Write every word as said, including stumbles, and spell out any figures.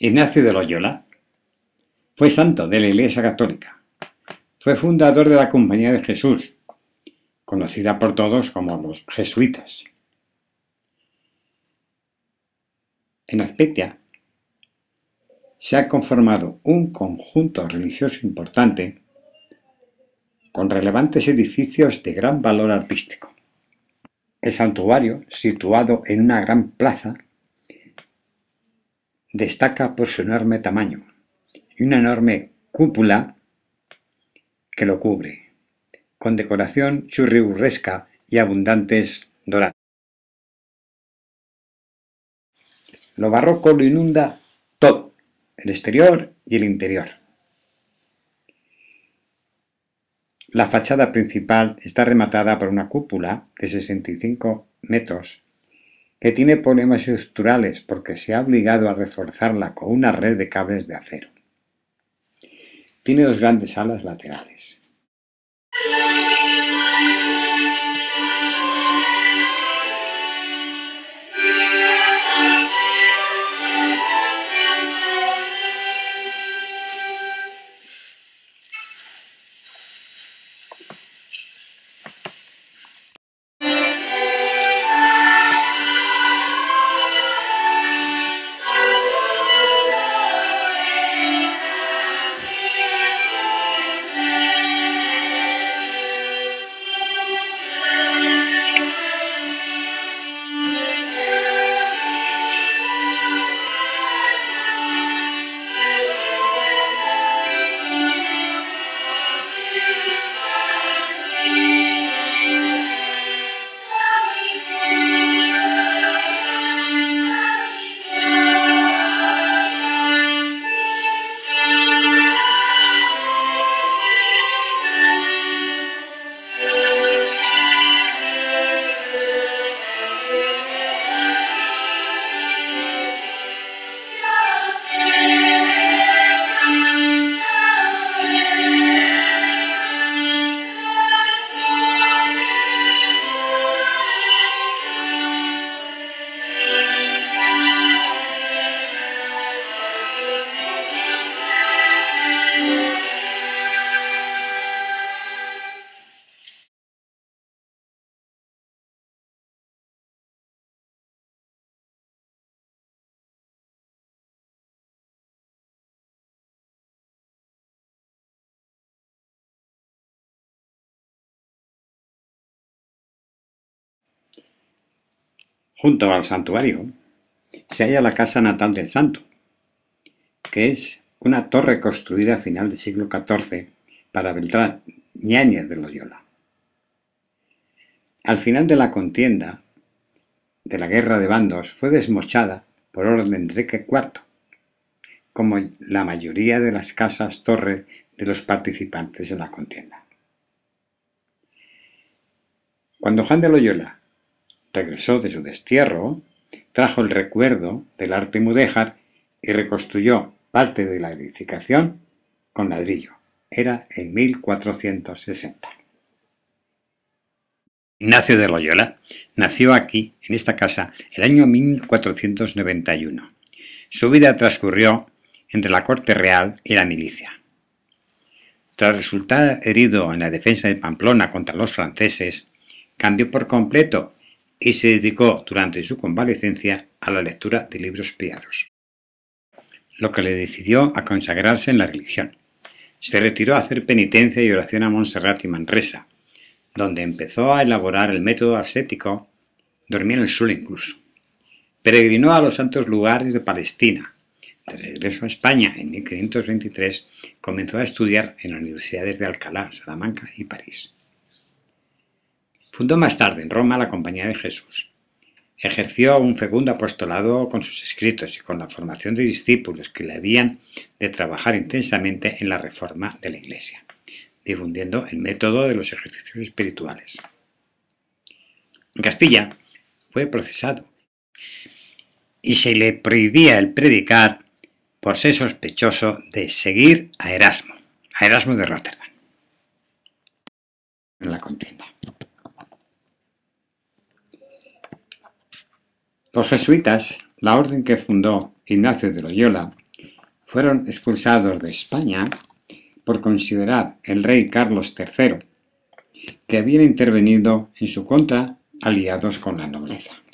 Ignacio de Loyola fue santo de la Iglesia Católica. Fue fundador de la Compañía de Jesús, conocida por todos como los jesuitas. En Azpeitia se ha conformado un conjunto religioso importante con relevantes edificios de gran valor artístico. El santuario, situado en una gran plaza, destaca por su enorme tamaño y una enorme cúpula que lo cubre, con decoración churrigueresca y abundantes dorados. Lo barroco lo inunda todo, el exterior y el interior. La fachada principal está rematada por una cúpula de sesenta y cinco metros que tiene problemas estructurales porque se ha obligado a reforzarla con una red de cables de acero. Tiene dos grandes alas laterales. Junto al santuario se halla la casa natal del santo, que es una torre construida a final del siglo catorce para Beltrán Yáñez de Loyola. Al final de la contienda de la Guerra de Bandos fue desmochada por orden de Enrique cuarto, como la mayoría de las casas torre de los participantes en la contienda. Cuando Juan de Loyola regresó de su destierro, trajo el recuerdo del arte mudéjar y reconstruyó parte de la edificación con ladrillo. Era en mil cuatrocientos sesenta. Ignacio de Loyola nació aquí, en esta casa, el año mil cuatrocientos noventa y uno. Su vida transcurrió entre la corte real y la milicia. Tras resultar herido en la defensa de Pamplona contra los franceses, cambió por completo y se dedicó durante su convalecencia a la lectura de libros piados, lo que le decidió a consagrarse en la religión. Se retiró a hacer penitencia y oración a Montserrat y Manresa, donde empezó a elaborar el método ascético, dormía en el suelo incluso. Peregrinó a los santos lugares de Palestina. De regreso a España en mil quinientos veintitrés, comenzó a estudiar en las universidades de Alcalá, Salamanca y París. Fundó más tarde en Roma la Compañía de Jesús. Ejerció un fecundo apostolado con sus escritos y con la formación de discípulos que le habían de trabajar intensamente en la reforma de la Iglesia, difundiendo el método de los ejercicios espirituales. En Castilla fue procesado y se le prohibía el predicar por ser sospechoso de seguir a Erasmo, a Erasmo de Rotterdam, en la contienda. Los jesuitas, la orden que fundó Ignacio de Loyola, fueron expulsados de España por considerar el rey Carlos tercero que habían intervenido en su contra aliados con la nobleza.